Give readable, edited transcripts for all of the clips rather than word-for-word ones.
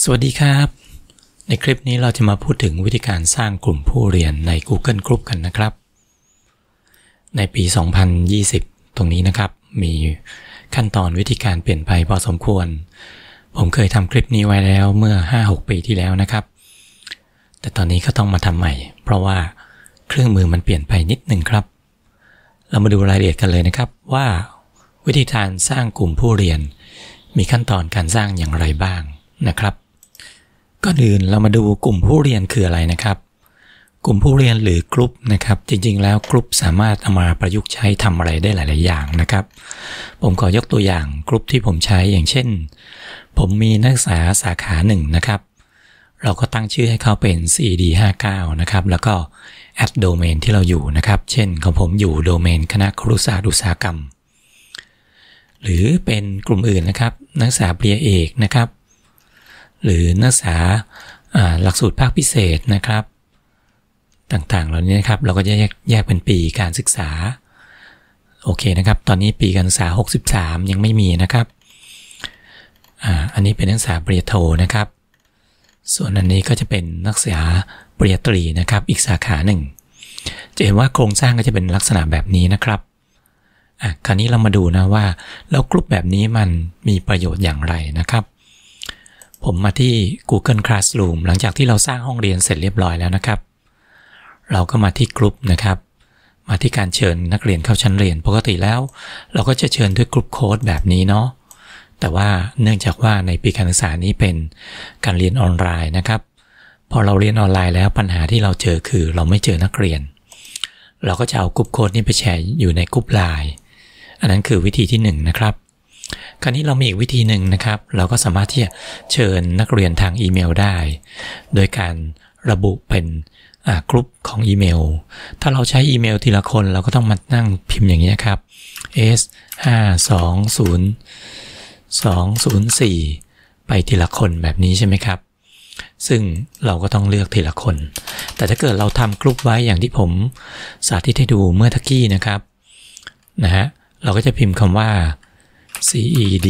สวัสดีครับในคลิปนี้เราจะมาพูดถึงวิธีการสร้างกลุ่มผู้เรียนใน Google Group กันนะครับในปี 2020 ตรงนี้นะครับมีขั้นตอนวิธีการเปลี่ยนไปพอสมควรผมเคยทำคลิปนี้ไว้แล้วเมื่อ 5-6 ปีที่แล้วนะครับแต่ตอนนี้ก็ต้องมาทำใหม่เพราะว่าเครื่องมือมันเปลี่ยนไปนิดหนึ่งครับเรามาดูรายละเอียดกันเลยนะครับว่าวิธีการสร้างกลุ่มผู้เรียนมีขั้นตอนการสร้างอย่างไรบ้างนะครับก่อนอื่นเรามาดูกลุ่มผู้เรียนคืออะไรนะครับกลุ่มผู้เรียนหรือกลุ่มนะครับจริงๆแล้วกลุ่มสามารถเอามาประยุกต์ใช้ทำอะไรได้หลายๆอย่างนะครับผมขอยกตัวอย่างกลุ่มที่ผมใช้อย่างเช่นผมมีนักศึกษาสาขาหนึ่งนะครับเราก็ตั้งชื่อให้เขาเป็น CED59 นะครับแล้วก็แอดโดเมนที่เราอยู่นะครับเช่นของผมอยู่โดเมนคณะครุศาสตร์อุตสาหกรรมหรือเป็นกลุ่มอื่นนะครับนักศึกษาปริญญาเอกนะครับหรือนักศึกษาหลักสูตรภาคพิเศษนะครับต่างๆเหล่านี้นะครับเราก็จะแยกเป็นปีการศึกษาโอเคนะครับตอนนี้ปีการศึกษา63ยังไม่มีนะครับอันนี้เป็นนักศึกษาปริญญาโทนะครับส่วนอันนี้ก็จะเป็นนักศึกษาปริญญาตรีนะครับอีกสาขาหนึ่งจะเห็นว่าโครงสร้างก็จะเป็นลักษณะแบบนี้นะครับคราวนี้เรามาดูนะว่าแล้วกลุ่มแบบนี้มันมีประโยชน์อย่างไรนะครับผมมาที่ Google Classroom หลังจากที่เราสร้างห้องเรียนเสร็จเรียบร้อยแล้วนะครับเราก็มาที่กลุ่มนะครับมาที่การเชิญนักเรียนเข้าชั้นเรียนปกติแล้วเราก็จะเชิญด้วยกลุ่มโค้ดแบบนี้เนาะแต่ว่าเนื่องจากว่าในปีการศึกษานี้เป็นการเรียนออนไลน์นะครับพอเราเรียนออนไลน์แล้วปัญหาที่เราเจอคือเราไม่เจอนักเรียนเราก็จะเอากลุ่มโค้ดนี้ไปแชร์อยู่ในกลุ่มไลน์อันนั้นคือวิธีที่1นะครับคราวนี้เรามีอีกวิธีหนึ่งนะครับเราก็สามารถที่จะเชิญนักเรียนทางอีเมลได้โดยการระบุเป็นกลุ่มของอีเมลถ้าเราใช้อีเมลทีละคนเราก็ต้องมานั่งพิมพ์อย่างนี้ครับ S520204 ไปทีละคนแบบนี้ใช่ไหมครับซึ่งเราก็ต้องเลือกทีละคนแต่ถ้าเกิดเราทำกลุ่มไว้อย่างที่ผมสาธิตให้ดูเมื่อตะกี้นะครับนะฮะเราก็จะพิมพ์คำว่าCED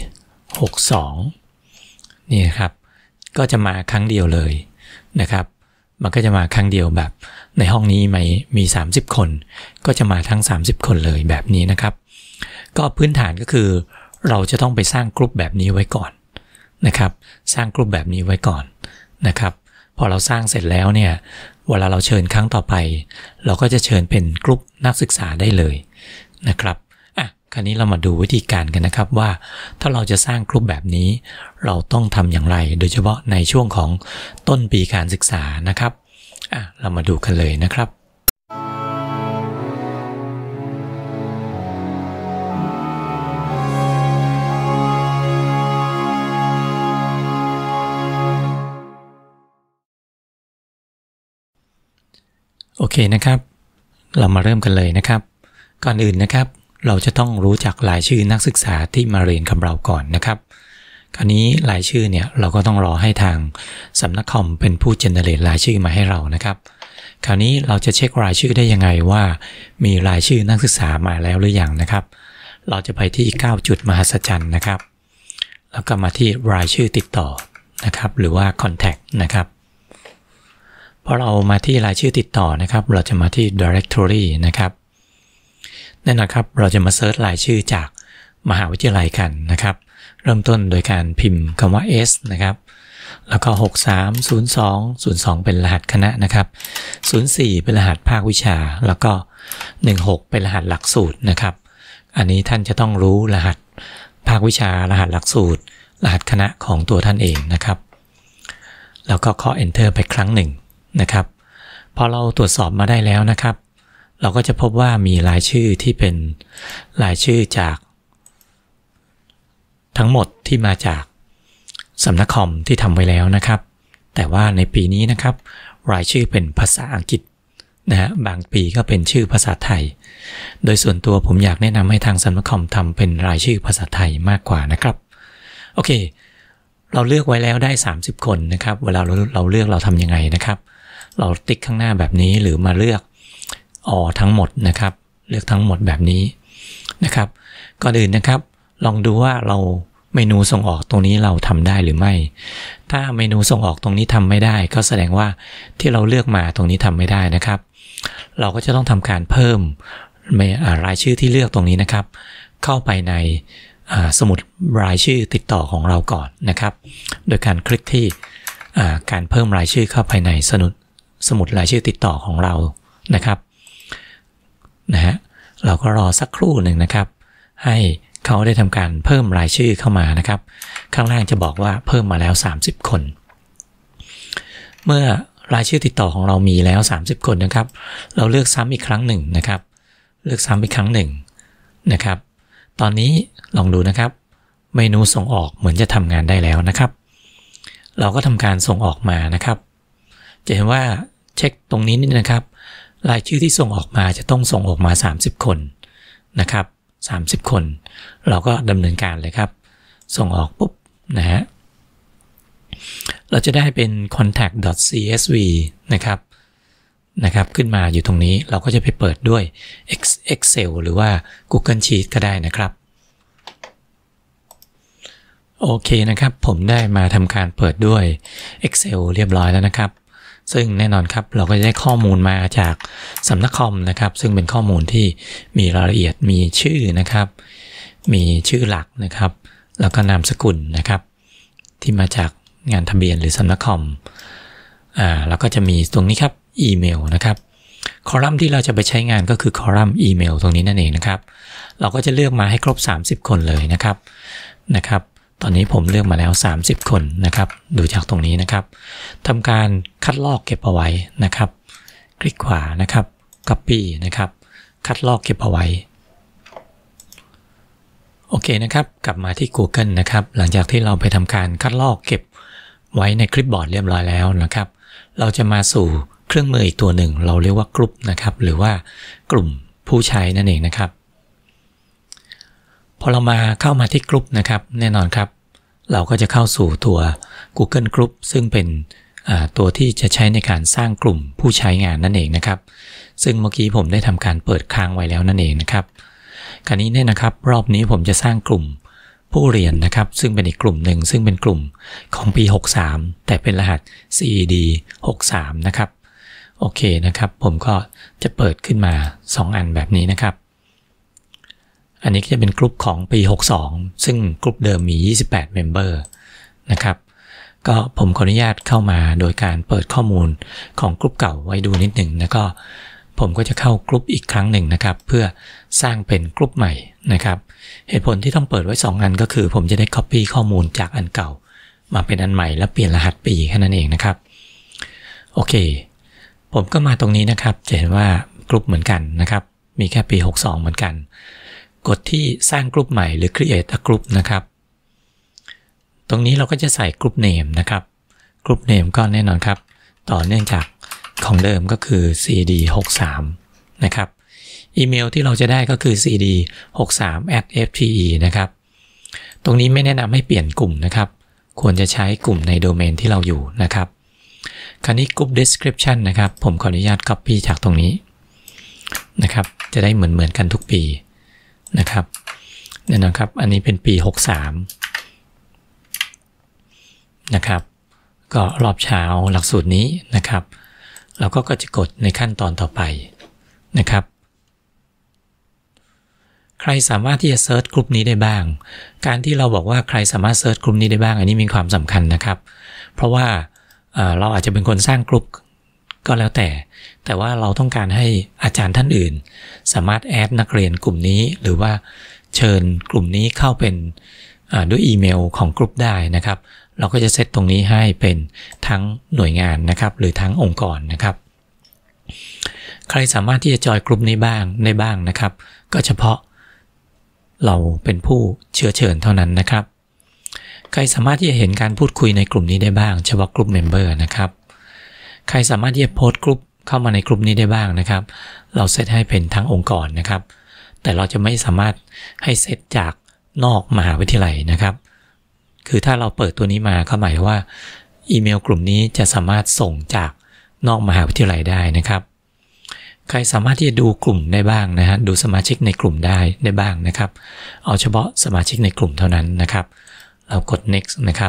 62นี่ครับก็จะมาครั้งเดียวเลยนะครับมันก็จะมาครั้งเดียวแบบในห้องนี้มี30คนก็จะมาทั้ง30คนเลยแบบนี้นะครับก็พื้นฐานก็คือเราจะต้องไปสร้างกลุ่มแบบนี้ไว้ก่อนนะครับสร้างกลุ่มแบบนี้ไว้ก่อนนะครับพอเราสร้างเสร็จแล้วเนี่ยเวลาเราเชิญครั้งต่อไปเราก็จะเชิญเป็นกลุ่มนักศึกษาได้เลยนะครับคราวนี้เรามาดูวิธีการกันนะครับว่าถ้าเราจะสร้างกลุ่มแบบนี้เราต้องทำอย่างไรโดยเฉพาะในช่วงของต้นปีการศึกษานะครับเรามาดูกันเลยนะครับโอเคนะครับเรามาเริ่มกันเลยนะครับก่อนอื่นนะครับเราจะต้องรู้จักรายชื่อนักศึกษาที่มาเรียนกับเราก่อนนะครับคราวนี้รายชื่อเนี่ยเราก็ต้องรอให้ทางสำนักคอมเป็นผู้เจเนเรตรายชื่อมาให้เรานะครับคราวนี้เราจะเช็ครายชื่อได้ยังไงว่ามีรายชื่อนักศึกษามาแล้วหรือยังนะครับเราจะไปที่9จุดมหัศจรรย์นะครับแล้วก็มาที่รายชื่อติดต่อนะครับหรือว่า contact นะครับพอเรามาที่รายชื่อติดต่อนะครับเราจะมาที่ directory นะครับแน่นอนครับเราจะมาเซิร์ชรายชื่อจากมหาวิทยาลัยกันนะครับเริ่มต้นโดยการพิมพ์คำว่า S นะครับแล้วก็630202เป็นรหัสคณะนะครับ04เป็นรหัสภาควิชาแล้วก็16เป็นรหัสหลักสูตรนะครับอันนี้ท่านจะต้องรู้รหัสภาควิชารหัสหลักสูตรรหัสคณะของตัวท่านเองนะครับแล้วก็เคาะ Enter ไปครั้งหนึ่งนะครับพอเราตรวจสอบมาได้แล้วนะครับเราก็จะพบว่ามีรายชื่อที่เป็นรายชื่อจากทั้งหมดที่มาจากสำนักคอมที่ทำไว้แล้วนะครับแต่ว่าในปีนี้นะครับรายชื่อเป็นภาษาอังกฤษนะฮะบางปีก็เป็นชื่อภาษาไทยโดยส่วนตัวผมอยากแนะนำให้ทางสำนักคอมทำเป็นรายชื่อภาษาไทยมากกว่านะครับโอเคเราเลือกไว้แล้วได้30คนนะครับเวลาเราเลือกเราทำยังไงนะครับเราติ๊กข้างหน้าแบบนี้หรือมาเลือกทั้งหมดนะครับเลือกทั้งหมดแบบนี้นะครับก่อนอื่นนะครับลองดูว่าเราเมนูส่งออกตรงนี้เราทำได้หรือไม่ถ้าเมนูส่งออกตรงนี้ทำไม่ได้ก็แสดงว่าที่เราเลือกมาตรงนี้ทำไม่ได้นะครับเราก็จะต้องทำการเพิ่มรายชื่อที่เลือกตรงนี้นะครับเข้าไปในสมุดรายชื่อติดต่อของเราก่อนนะครับโดยการคลิกที่การเพิ่มรายชื่อเข้าไปในสมุดรายชื่อติดต่อของเรานะครับเราก็รอสักครู่หนึ่งนะครับให้เขาได้ทำการเพิ่มรายชื่อเข้ามานะครับข้างล่างจะบอกว่าเพิ่มมาแล้ว30คนเมื่อรายชื่อติดต่อของเรามีแล้ว30คนนะครับเราเลือกซ้ำอีกครั้งหนึ่งนะครับเลือกซ้ำอีกครั้งหนึ่งนะครับตอนนี้ลองดูนะครับเมนูส่งออกเหมือนจะทำงานได้แล้วนะครับเราก็ทำการส่งออกมานะครับจะเห็นว่าเช็คตรงนี้นิดนะครับรายชื่อที่ส่งออกมาจะต้องส่งออกมา30คนนะครับ30คนเราก็ดำเนินการเลยครับส่งออกปุ๊บนะฮะเราจะได้เป็น contact.csv นะครับขึ้นมาอยู่ตรงนี้เราก็จะไปเปิดด้วย Excel หรือว่า Google Sheet ก็ได้นะครับโอเคนะครับผมได้มาทำการเปิดด้วย Excel เรียบร้อยแล้วนะครับซึ่งแน่นอนครับเราก็จะได้ข้อมูลมาจากสำนักคอมนะครับซึ่งเป็นข้อมูลที่มีรายละเอียดมีชื่อนะครับมีชื่อหลักนะครับแล้วก็นามสกุลนะครับที่มาจากงานทะเบียนหรือสำนักคอมแล้วก็จะมีตรงนี้ครับอีเมลนะครับคอลัมน์ที่เราจะไปใช้งานก็คือคอลัมน์อีเมลตรงนี้นั่นเองนะครับเราก็จะเลือกมาให้ครบ30คนเลยนะครับตอนนี้ผมเลือกมาแล้ว30คนนะครับดูจากตรงนี้นะครับทำการคัดลอกเก็บเอาไว้นะครับคลิกขวานะครับ Copy นะครับคัดลอกเก็บเอาไว้โอเคนะครับกลับมาที่ Google นะครับหลังจากที่เราไปทำการคัดลอกเก็บไว้ในคลิปบอร์ดเรียบร้อยแล้วนะครับเราจะมาสู่เครื่องมืออีกตัวหนึ่งเราเรียกว่ากลุ่มนะครับหรือว่ากลุ่มผู้ใช้นั่นเองนะครับพอเราเข้ามาที่กลุ่มนะครับแน่นอนครับเราก็จะเข้าสู่ตัว Google Group ซึ่งเป็นตัวที่จะใช้ในการสร้างกลุ่มผู้ใช้งานนั่นเองนะครับซึ่งเมื่อกี้ผมได้ทำการเปิดค้างไว้แล้วนั่นเองนะครับคราวนี้เนี่ยนะครับรอบนี้ผมจะสร้างกลุ่มผู้เรียนนะครับซึ่งเป็นอีกกลุ่มหนึ่งซึ่งเป็นกลุ่มของปี63แต่เป็นรหัส CED 63นะครับโอเคนะครับผมก็จะเปิดขึ้นมา2อันแบบนี้นะครับอันนี้ก็จะเป็นกลุ่มของปี62ซึ่งกลุ่มเดิมมี28เมมเบอร์นะครับก็ผมขออนุญาตเข้ามาโดยการเปิดข้อมูลของกลุ่มเก่าไว้ดูนิดหนึ่งแล้วก็ผมก็จะเข้ากลุ่มอีกครั้งหนึ่งนะครับเพื่อสร้างเป็นกลุ่มใหม่นะครับเหตุผลที่ต้องเปิดไว้2อันก็คือผมจะได้ copy ข้อมูลจากอันเก่ามาเป็นอันใหม่และเปลี่ยนรหัสปีแค่นั้นเองนะครับโอเคผมก็มาตรงนี้นะครับจะเห็นว่ากลุ่มเหมือนกันนะครับมีแค่ปี62เหมือนกันกดที่สร้างกลุ่มใหม่หรือ create a group นะครับตรงนี้เราก็จะใส่ group name นะครับ group name ก็แน่นอนครับต่อเนื่องจากของเดิมก็คือ cd 63นะครับอีเมลที่เราจะได้ก็คือ cd 63@fte นะครับตรงนี้ไม่แนะนำให้เปลี่ยนกลุ่มนะครับควรจะใช้กลุ่มในโดเมนที่เราอยู่นะครับคราวนี้ group description นะครับผมขออนุญาต copy จากตรงนี้นะครับจะได้เหมือนกันทุกปีนะครับแน่นอนครับอันนี้เป็นปี63นะครับก็รอบเช้าหลักสูตรนี้นะครับเราก็จะกดในขั้นตอนต่อไปนะครับใครสามารถที่จะเซิร์ชกลุ่มนี้ได้บ้างการที่เราบอกว่าใครสามารถเซิร์ชกลุ่มนี้ได้บ้างอันนี้มีความสำคัญนะครับเพราะว่าเราอาจจะเป็นคนสร้างกลุ่มก็แล้วแต่ว่าเราต้องการให้อาจารย์ท่านอื่นสามารถแอดนักเรียนกลุ่มนี้หรือว่าเชิญกลุ่มนี้เข้าเป็นด้วยอีเมลของกลุ่มได้นะครับเราก็จะเซตตรงนี้ให้เป็นทั้งหน่วยงานนะครับหรือทั้งองค์กรนะครับใครสามารถที่จะจอยกลุ่มนี้ได้บ้างนะครับก็เฉพาะเราเป็นผู้เชื้อเชิญเท่านั้นนะครับใครสามารถที่จะเห็นการพูดคุยในกลุ่มนี้ได้บ้างเฉพาะกลุ่มเมมเบอร์นะครับใครสามารถที่จะโพสต์กลุ่มเข้ามาในกลุ่มนี้ได้บ้างนะครับเราเซตให้เป็นทั้งองค์กรนะครับแต่เราจะไม่สามารถให้เซตจากนอกมหาวิทยาลัยนะครับคือถ้าเราเปิดตัวนี้มาก็หมายว่าอีเมลกลุ่มนี้จะสามารถส่งจากนอกมหาวิทยาลัยได้นะครับใครสามารถที่จะดูกลุ่มได้บ้างนะฮะดูสมาชิกในกลุ่มได้บ้างนะครับเอาเฉพาะสมาชิกในกลุ่มเท่านั้นนะครับเรากด next นะครับ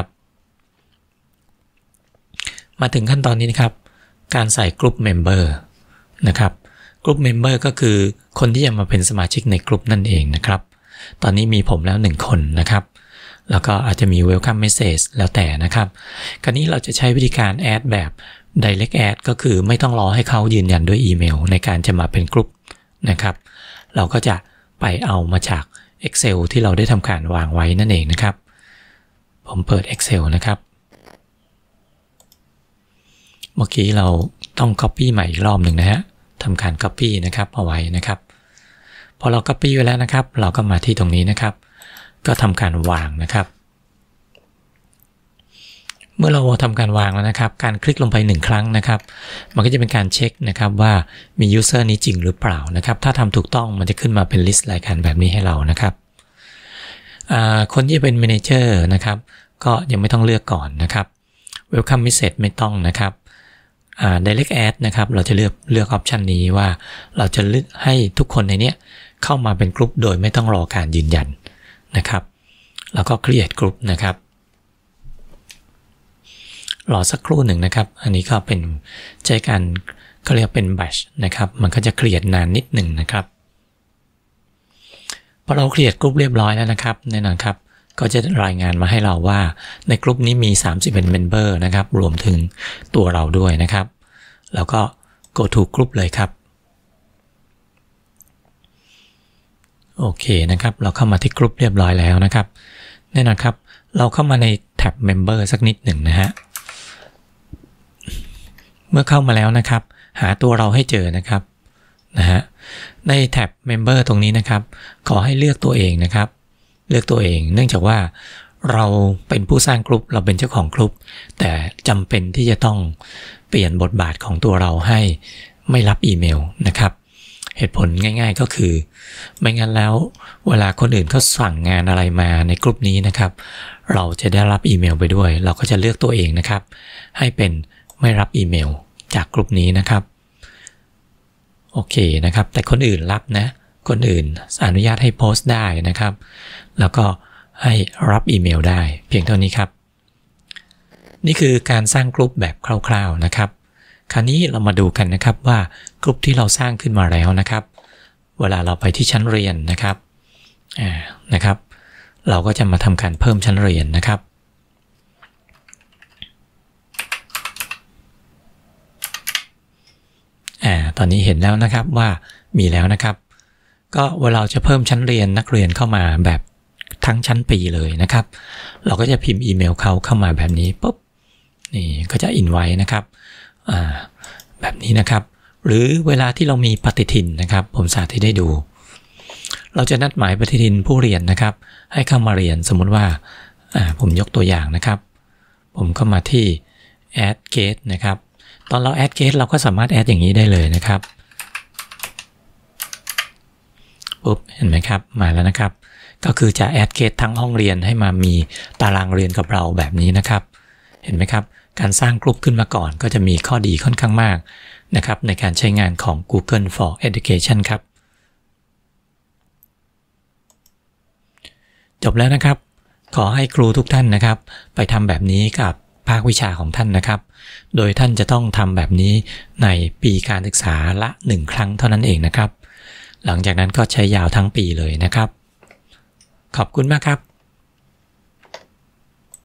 มาถึงขั้นตอนนี้นะครับการใส่ group member นะครับ group member ก็คือคนที่จะมาเป็นสมาชิกในกลุ่มนั่นเองนะครับตอนนี้มีผมแล้ว1คนนะครับแล้วก็อาจจะมี welcome message แล้วแต่นะครับคราวนี้เราจะใช้วิธีการ add แบบ direct add ก็คือไม่ต้องรอให้เขายืนยันด้วยอีเมลในการจะมาเป็นกลุ่มนะครับเราก็จะไปเอามาจาก Excel ที่เราได้ทำการวางไว้นั่นเองนะครับผมเปิด Excel นะครับเมื่อกี้เราต้อง copy ใหม่อีกรอบหนึ่งนะฮะทำการ copy นะครับเอาไว้นะครับพอเรา copy ไว้แล้วนะครับเราก็มาที่ตรงนี้นะครับก็ทำการวางนะครับเมื่อเราทำการวางแล้วนะครับการคลิกลงไป1ครั้งนะครับมันก็จะเป็นการเช็คนะครับว่ามี user นี้จริงหรือเปล่านะครับถ้าทำถูกต้องมันจะขึ้นมาเป็น list รายการแบบนี้ให้เรานะครับคนที่เป็น manager นะครับก็ยังไม่ต้องเลือกก่อนนะครับ welcome message ไม่ต้องนะครับdirect add นะครับเราจะเลือกออปชันนี้ว่าเราจะเลือกให้ทุกคนในนี้เข้ามาเป็นกลุ่มโดยไม่ต้องรอการยืนยันนะครับแล้วก็ create group นะครับรอสักครู่หนึ่งนะครับอันนี้ก็เป็นใช้การเขาเรียกเป็น batch นะครับมันก็จะ create นานนิดหนึ่งนะครับพอเรา create group เรียบร้อยแล้วนะครับแน่นอนครับก็จะรายงานมาให้เราว่าในกลุ่มนี้มี31 member นะครับรวมถึงตัวเราด้วยนะครับแล้วก็ go to group เลยครับโอเคนะครับเราเข้ามาที่กลุ่มเรียบร้อยแล้วนะครับแน่นอนครับเราเข้ามาในแท็บ member สักนิดหนึ่งนะฮะเมื่อเข้ามาแล้วนะครับหาตัวเราให้เจอนะครับนะฮะในแท็บ member ตรงนี้นะครับขอให้เลือกตัวเองนะครับเลือกตัวเองเนื่องจากว่าเราเป็นผู้สร้างกลุ่มเราเป็นเจ้าของกลุ่มแต่จำเป็นที่จะต้องเปลี่ยนบทบาทของตัวเราให้ไม่รับอีเมลนะครับเหตุผลง่ายๆก็คือไม่งั้นแล้วเวลาคนอื่นเขาสั่งงานอะไรมาในกลุ่มนี้นะครับเราจะได้รับอีเมลไปด้วยเราก็จะเลือกตัวเองนะครับให้เป็นไม่รับอีเมลจากกลุ่มนี้นะครับโอเคนะครับแต่คนอื่นรับนะคนอื่นอนุญาตให้โพสต์ได้นะครับแล้วก็ให้รับอีเมลได้เพียงเท่านี้ครับนี่คือการสร้างกลุ่มแบบคร่าวๆนะครับคราวนี้เรามาดูกันนะครับว่ากลุ่มที่เราสร้างขึ้นมาแล้วนะครับเวลาเราไปที่ชั้นเรียนนะครับนะครับเราก็จะมาทำการเพิ่มชั้นเรียนนะครับตอนนี้เห็นแล้วนะครับว่ามีแล้วนะครับก็เวลาจะเพิ่มชั้นเรียนนักเรียนเข้ามาแบบทั้งชั้นปีเลยนะครับเราก็จะพิมพ์อีเมลเขาเข้ามาแบบนี้ปุ๊บนี่ก็จะอินไว้นะครับแบบนี้นะครับหรือเวลาที่เรามีปฏิทินนะครับผมสาธิตให้ดูเราจะนัดหมายปฏิทินผู้เรียนนะครับให้เข้ามาเรียนสมมุติว่าผมยกตัวอย่างนะครับผมก็มาที่ add guest นะครับตอนเรา add guest เราก็สามารถ add อย่างนี้ได้เลยนะครับปุ๊บเห็นไหมครับมาแล้วนะครับก็คือจะ add guest ทั้งห้องเรียนให้มามีตารางเรียนกับเราแบบนี้นะครับเห็นไหมครับการสร้างกลุ่มขึ้นมาก่อนก็จะมีข้อดีค่อนข้างมากนะครับในการใช้งานของ Google for Education ครับจบแล้วนะครับขอให้ครูทุกท่านนะครับไปทำแบบนี้กับภาควิชาของท่านนะครับโดยท่านจะต้องทำแบบนี้ในปีการศึกษาละ1ครั้งเท่านั้นเองนะครับหลังจากนั้นก็ใช้ยาวทั้งปีเลยนะครับขอบคุณมากครับ